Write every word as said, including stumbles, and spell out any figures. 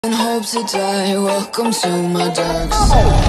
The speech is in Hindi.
And hope to die. Welcome to my dark side.